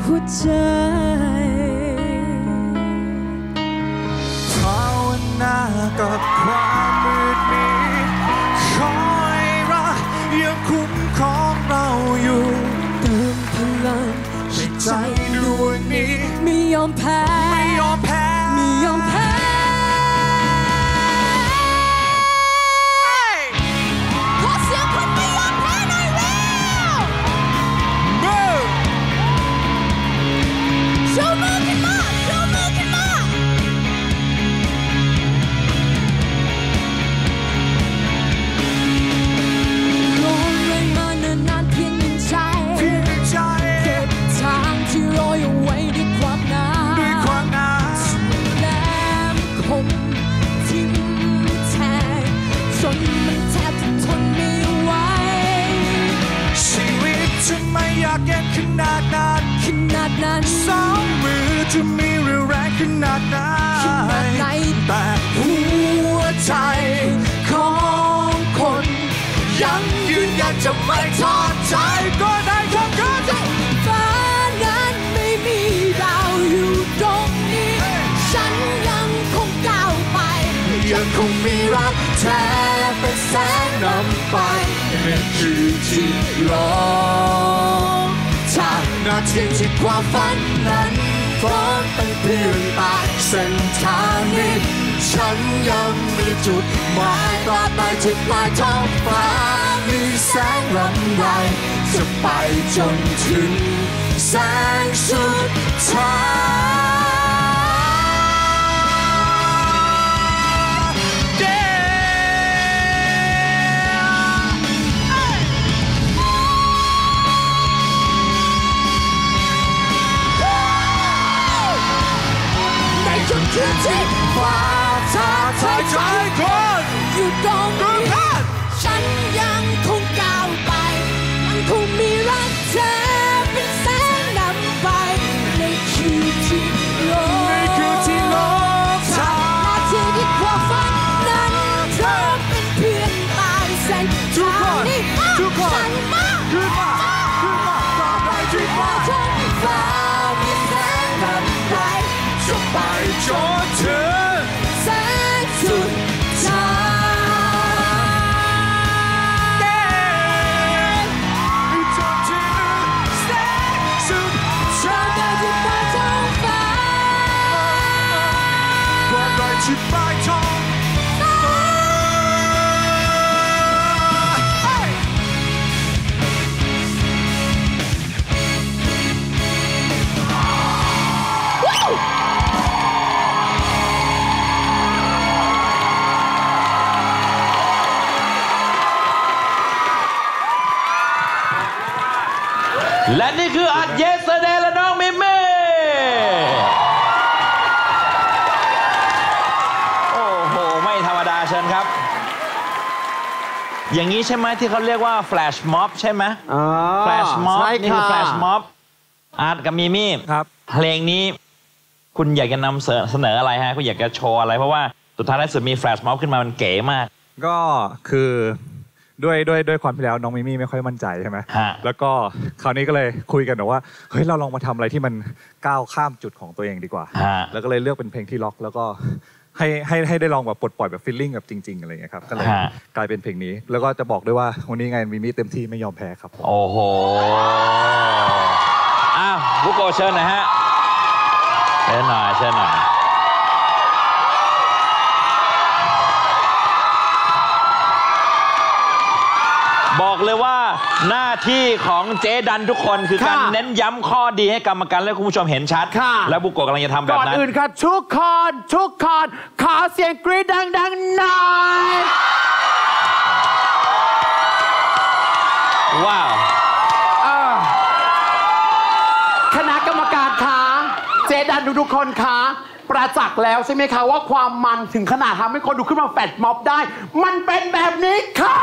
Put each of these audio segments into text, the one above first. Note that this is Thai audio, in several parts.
หัวใจภาวนากับความมืดมิดคอยรักยังคุ้มครองเราอยู่เติมพลังให้ใจดวงนี้ไม่ยอมแพ้ไม่ยอมแพ้ไม่ยอมแพ้ขอเสียงคนไม่ยอมแพ้หน่อยเร็วโชว์มือขึ้นมาโชว์มือขึ้นมารอเรื่อยมาเนิ่นนานเพียงหนึ่งใจเก็บทางที่รออยู่ไว้ด้วยความหนาแหลมคมทิ่มแทงจนมันแทบจะทนไม่ไหวชีวิตจะไม่อยากเย็นขนาดนั้นสองมือจะมีเรี่ยวแรงขนาดไหนแต่หัวใจของคนยังยืนยันจะไม่ทอดใจก็ได้ทั้งกันฟ้านั้นไม่มีดาวอยู่ตรงนี้ฉันยังคงก้าวไปยังคงมีรักแท้เป็นแสงนำไปนั่นคือที่รอถ้านาทีที่ความฝันนั้นพร้อมเป็นเพื่อนตายเส้นทางนี้ฉันยังมีจุดหมายตราบใดที่ปลายท้องฟ้ามีแสงรำไรจะไปจนถึงแสงสุดท้ายคือที่ฟ้าท้าทายใจคนอยู่ตรงนี้ฉันยังคงก้าวไปยังคงมีรักเธอเป็นแสงนำไปในคือที่โลกทางนาทีที่ความฝันนั้นเธอเป็นเพื่อนตายเส้นทางนี้ฉันมาขึ้นมาตราบใดที่ฟ้ามีแสงนำไปจะไปจนถึงแสงสุดท้ายจนถึงแสงสุดท้ายที่ปลายท้องฟ้าความรักที่ปลายท้องและนี่คืออัดเยสเดย์และน้องมิมมี่โอ้โหไม่ธรรมดาเชิญครับอย่างนี้ใช่ไหมที่เขาเรียกว่าแฟลชม็อบใช่ไหมแฟลชม็อบนี่คือแฟลชม็อบอาร์ตกับมิมี่ครับเพลงนี้คุณอยากจะนำเสนออะไรฮะคุณอยากจะโชว์อะไรเพราะว่าสุดท้ายแล้วสุดมีแฟลชม็อบขึ้นมามันเก๋มากก็คือด้วยความที่แล้วน้องมิมี่ไม่ค่อยมั่นใจใช่ไหมแล้วก็คราวนี้ก็เลยคุยกันว่าเฮ้ยเราลองมาทำอะไรที่มันก้าวข้ามจุดของตัวเองดีกว่าแล้วก็เลยเลือกเป็นเพลงที่ล็อกแล้วก็ให้ได้ลองแบบปลดปล่อยแบบฟีลลิ่งแบบจริงๆอะไรอย่างเงี้ยครับก็เลยกลายเป็นเพลงนี้แล้วก็จะบอกด้วยว่าวันนี้ไงมิมี่เต็มที่ไม่ยอมแพ้ครับโอ้โหบุโกเชิญหน่อยฮะเชิญหน่อยบอกเลยว่าหน้าที่ของเจ๊ดันทุกคนคือการเน้นย้ำข้อดีให้กรรมการและคุณผู้ชมเห็นชัดแล้วบุโกะกำลังจะทำแบบนั้นก่อนอื่นค่ะทุกคนขอเสียงกรี๊ดดังๆหน่อยว้าวคณะกรรมการคะเจ๊ดันทุกคนคะประจักษ์แล้วใช่ไหมคะว่าความมันถึงขนาดทำให้คนดูขึ้นมาแฟดม็อบได้มันเป็นแบบนี้ค่ะ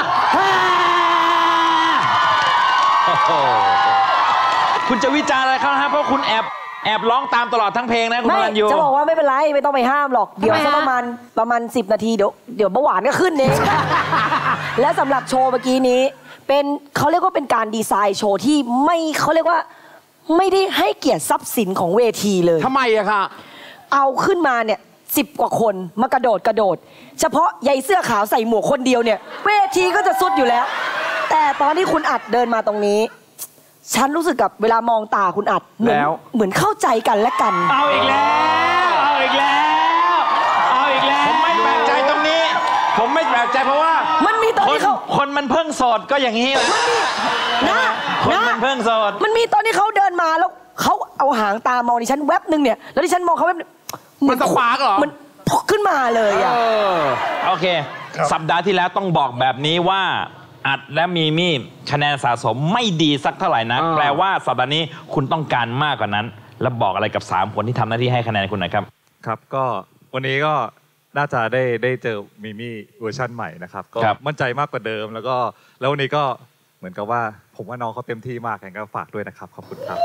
คุณจะวิจารณ์อะไรเขาฮะเพราะคุณแอบร้องตามตลอดทั้งเพลงนะคุณรันยูจะบอกว่าไม่เป็นไรไม่ต้องไปห้ามหรอกเดี๋ยวสักประมาณ10 นาทีเดี๋ยวเบาหวานก็ขึ้นเองและสำหรับโชว์เมื่อกี้นี้เป็นเขาเรียกว่าเป็นการดีไซน์โชว์ที่ไม่เขาเรียกว่าไม่ได้ให้เกียรติทรัพย์สินของเวทีเลยทำไมอะคะเอาขึ้นมาเนี่ย10 กว่าคนมากระโดดเฉพาะยายเสื้อขาวใส่หมวกคนเดียวเนี่ยเวทีก็จะสุดอยู่แล้ว แต่ตอนที่คุณอัดเดินมาตรงนี้ ฉันรู้สึกกับเวลามองตาคุณอัดเหมือนเข้าใจกันและกันเอาอีกแล้วเอาอีกแล้วเอาอีกแล้วผมไม่แปลกใจตรงนี้ ผมไม่แปลกใจเพราะว่ามันมีตอนที่เขาคนมันเพิ่งโสดก็อย่างนี้แหละคนมันเพิ่งโสดมันมีตอนที่เขาเดินมาแล้วเขาเอาหางตามองดิฉันแวบนึงเนี่ยแล้วดิฉันมองเขาแวบมันสปาร์กเหรอมันพกขึ้นมาเลยอ่ะโอเคสัปดาห์ที่แล้วต้องบอกแบบนี้ว่าอัดและมีมี่คะแนนสะสมไม่ดีสักเท่าไหร่นะแปลว่าสัปดาห์นี้คุณต้องการมากกว่านั้นแล้วบอกอะไรกับ3คนที่ทำหน้าที่ให้คะแนนคุณหน่อยครับครับก็วันนี้ก็น่าจะได้เจอมีมี่เวอร์ชันใหม่นะครับก็มั่นใจมากกว่าเดิมแล้ววันนี้ก็เหมือนกับว่าผมว่าน้องเขาเต็มที่มากงั้นก็ฝากด้วยนะครับขอบคุณครับ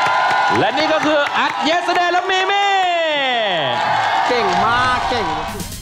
และนี่ก็คืออัดเยสเดย์และมีมี่เก่งมากเก่ง